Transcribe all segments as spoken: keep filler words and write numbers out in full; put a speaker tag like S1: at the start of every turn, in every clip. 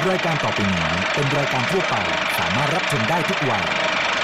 S1: รายการต่อไปนี้เป็นรายการทั่วไปสามารถรับชมได้ทุกวัย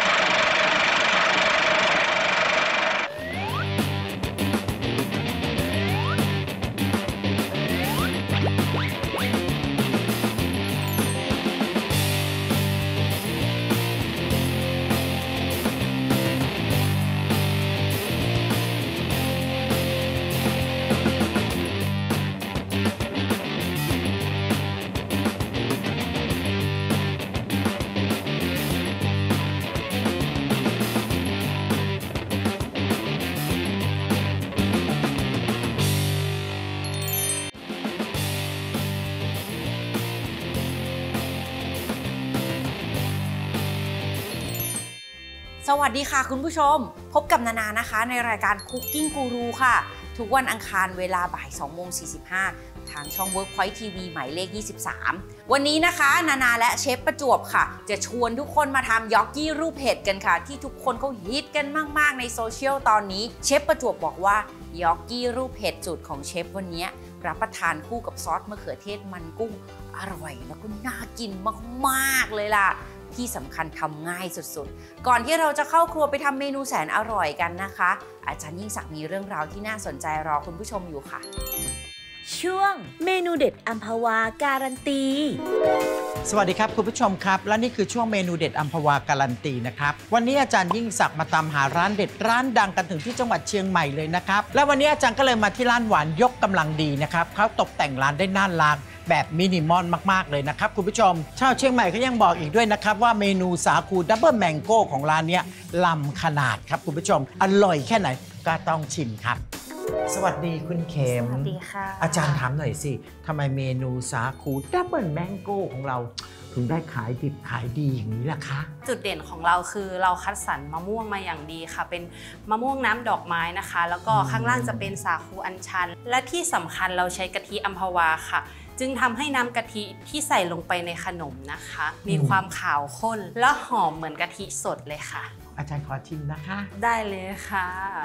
S2: สวัสดีค่ะคุณผู้ชมพบกับนานานะคะในรายการ Cooking Guru ค่ะทุกวันอังคารเวลาบ่ายสองโมงสี่สิบห้าทางช่อง Workpoint ที วี หมายเลขยี่สิบสามวันนี้นะคะนานาและเชฟประจวบค่ะจะชวนทุกคนมาทำยอกกี้รูปเห็ดกันค่ะที่ทุกคนเขาฮิตกันมากๆในโซเชียลตอนนี้เชฟประจวบบอกว่ายอกกี้รูปเห็ดสูตรของเชฟวันนี้รับประทานคู่กับซอสมะเขือเทศมันกุ้งอร่อยแล้วก็น่ากินมากๆเลยล่ะที่สำคัญทำง่ายสุดๆก่อนที่เราจะเข้าครัวไปทำเมนูแสนอร่อยกันนะคะอาจารย์ยิ่งศักดิ์มีเรื่องราวที่น่าสนใจรอคุณผู้ชมอยู่ค่ะ
S3: ช่วงเมนูเด็ดอัมพวาการันตี
S4: สวัสดีครับคุณผู้ชมครับและนี่คือช่วงเมนูเด็ดอัมพวาการันตีนะครับวันนี้อาจารย์ยิ่งศักดิ์มาตามหาร้านเด็ดร้านดังกันถึงที่จังหวัดเชียงใหม่เลยนะครับและวันนี้อาจารย์ก็เลยมาที่ร้านหวานยกกำลังดีนะครับเขาตกแต่งร้านได้น่ารักแบบมินิมอลมากๆเลยนะครับคุณผู้ชมชาวเชียงใหม่เขายังบอกอีกด้วยนะครับว่าเมนูสาคูดับเบิลแมงโก้ของร้านนี้ล้ำขนาดครับคุณผู้ชมอร่อยแค่ไหนก็ต้องชิมครับสวัสดีคุณเข็ม
S2: สวัสดีค่ะ
S4: อาจารย์ถามหน่อยสิทำไมเมนูสาคูดับเบิลแมงโก้ของเราถึงได้ขายดิบขายดีอย่างนี้ล่ะคะ
S5: จุดเด่นของเราคือเราคัดสรรมะม่วงมาอย่างดีค่ะเป็นมะม่วงน้ำดอกไม้นะคะแล้วก็ข้างล่างจะเป็นสาคูอัญชันและที่สำคัญเราใช้กะทิอัมพวาค่ะจึงทำให้น้ำกะทิที่ใส่ลงไปในขนมนะคะมีความขาวข้นและหอมเหมือนกะทิสดเลยค่ะ
S4: อาจารย์ขอชิมนะคะ
S5: ได้เลยค่ะ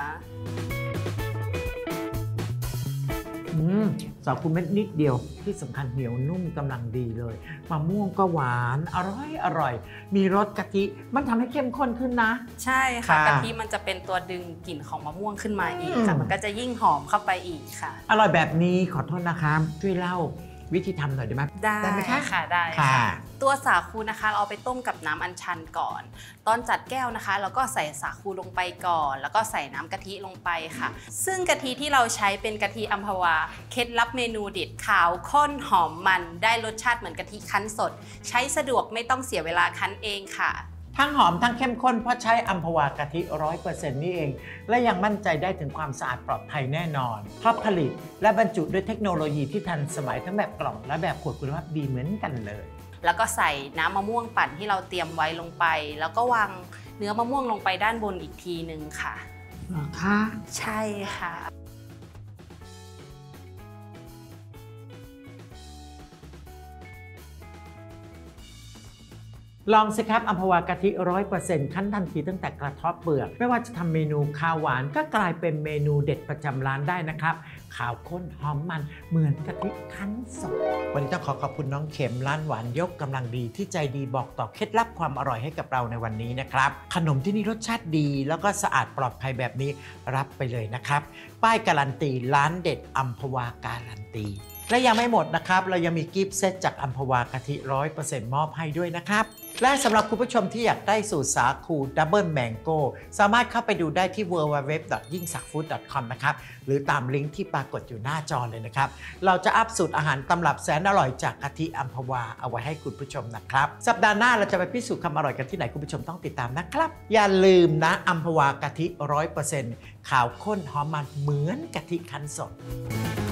S4: อืมสาคูเม็ดนิดเดียวที่สำคัญเหนียวนุ่มกำลังดีเลยมะม่วงก็หวานอร่อยอร่อยมีรสกะทิมันทำให้เข้มข้นขึ้นนะ
S5: ใช่ค่ะกะทิมันจะเป็นตัวดึงกลิ่นของมะม่วงขึ้นมาอีกค่ะมันก็จะยิ่งหอมเข้าไปอีกค่ะ
S4: อร่อยแบบนี้ขอโทษนะคะช่วยเล่าวิธีทำหน่อยได้ไหม
S5: ได้ไหมคะค่ะได้ค่ะตัวสาคูนะคะเราเอาไปต้มกับน้ำอัญชันก่อนตอนจัดแก้วนะคะเราก็ใส่สาคูลงไปก่อนแล้วก็ใส่น้ำกะทิลงไปค่ะซึ่งกะทิที่เราใช้เป็นกะทิอัมพวาเคล็ดลับเมนูเด็ดขาวข้นหอมมันได้รสชาติเหมือนกะทิคั้นสดใช้สะดวกไม่ต้องเสียเวลาคั้นเองค่ะ
S4: ทั้งหอมทั้งเข้มข้นเพราะใช้อัมพวากะทิ ร้อยเปอร์เซ็นต์ นี่เองและยังมั่นใจได้ถึงความสะอาดปลอดภัยแน่นอนเพราะผลิตและบรรจุด้วยเทคโนโลยีที่ทันสมัยทั้งแบบกล่องและแบบขวดคุณภาพดีเหมือนกันเลย
S5: แล้วก็ใส่น้ำมะม่วงปั่นที่เราเตรียมไว้ลงไปแล้วก็วางเนื้อมะม่วงลงไปด้านบนอีกทีนึงค่ะ
S4: เหรอคะ
S5: ใช่ค่ะ
S4: ลองสิครับอัมพวากะทิ ร้อยเปอร์เซ็นต์ คั้นทันทีตั้งแต่กระเทาะเปลือกไม่ว่าจะทำเมนูข้าวหวานก็กลายเป็นเมนูเด็ดประจำร้านได้นะครับขาวข้นหอมมันเหมือนกะทิคั้นสดวันนี้ต้องขอขอบคุณน้องเข็มร้านหวานยกกำลังดีที่ใจดีบอกต่อเคล็ดลับความอร่อยให้กับเราในวันนี้นะครับขนมที่นี่รสชาติดีแล้วก็สะอาดปลอดภัยแบบนี้รับไปเลยนะครับป้ายการันตีร้านเด็ดอัมพวาการันตีและยังไม่หมดนะครับเรายังมีกิฟต์เซตจากอัมพวากะทิ ร้อยเปอร์เซ็นต์ มอบให้ด้วยนะครับและสำหรับคุณผู้ชมที่อยากได้สูตรสาคูดับเบิลแมงโก้สามารถเข้าไปดูได้ที่ ดับเบิลยู ดับเบิลยู ดับเบิลยู ดอท ยิ่งศักดิ์ฟู้ด ดอท คอม นะครับหรือตามลิงก์ที่ปรากฏอยู่หน้าจอเลยนะครับเราจะอัพสูตรอาหารตำรับแสนอร่อยจากกะทิอัมพวาเอาไว้ให้คุณผู้ชมนะครับสัปดาห์หน้าเราจะไปพิสูจน์ความอร่อยกันที่ไหนคุณผู้ชมต้องติดตามนะครับอย่าลืมนะอัมพวากะทิ ร้อยเปอร์เซ็นต์ ขาวข้นหอมมันเหมือนกะทิคั้นสด